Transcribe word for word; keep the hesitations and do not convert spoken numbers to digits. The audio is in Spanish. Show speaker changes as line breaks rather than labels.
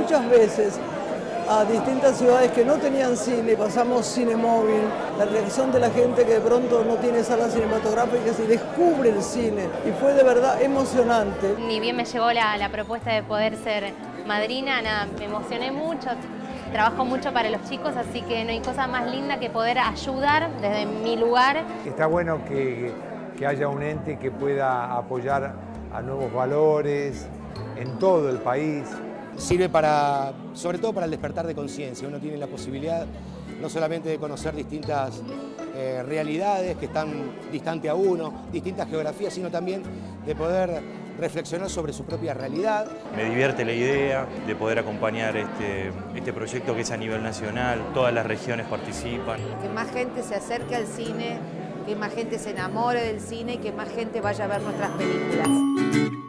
muchas veces a distintas ciudades que no tenían cine, pasamos cine móvil, la reacción de la gente que de pronto no tiene salas cinematográficas y descubre el cine, y fue de verdad emocionante.
Ni bien me llegó la, la propuesta de poder ser madrina, nada, me emocioné mucho, trabajo mucho para los chicos, así que no hay cosa más linda que poder ayudar desde mi lugar.
Está bueno que, que haya un ente que pueda apoyar a nuevos valores en todo el país.
Sirve para, sobre todo para el despertar de conciencia. Uno tiene la posibilidad no solamente de conocer distintas eh, realidades que están distantes a uno, distintas geografías, sino también de poder reflexionar sobre su propia realidad.
Me divierte la idea de poder acompañar este, este proyecto que es a nivel nacional, todas las regiones participan.
Que más gente se acerque al cine, que más gente se enamore del cine y que más gente vaya a ver nuestras películas.